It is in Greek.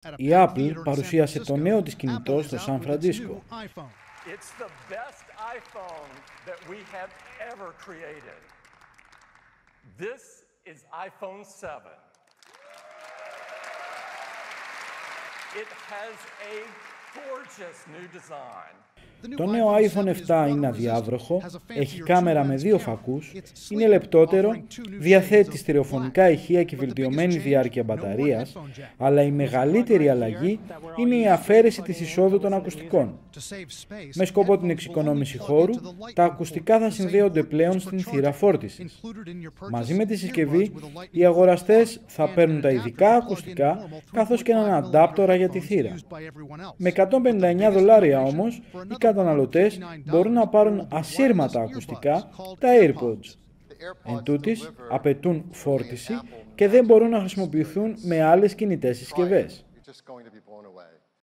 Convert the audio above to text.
Η Apple παρουσίασε το νέο της κινητό στο Σαν Φραντίσκο. Το νέο iPhone 7 είναι αδιάβροχο, έχει κάμερα με 2 φακούς, είναι λεπτότερο, διαθέτει στερεοφωνικά ηχεία και βελτιωμένη διάρκεια μπαταρίας, αλλά η μεγαλύτερη αλλαγή είναι η αφαίρεση της εισόδου των ακουστικών. Με σκοπό την εξοικονόμηση χώρου, τα ακουστικά θα συνδέονται πλέον στην θύρα φόρτισης. Μαζί με τη συσκευή, οι αγοραστές θα παίρνουν τα ειδικά ακουστικά, καθώς και έναν αντάπτορα για τη θύρα. Με $159 όμως, οι καταναλωτές μπορούν να πάρουν ασύρματα ακουστικά, τα AirPods. Εν τούτοις, απαιτούν φόρτιση και δεν μπορούν να χρησιμοποιηθούν με άλλες κινητές συσκευές.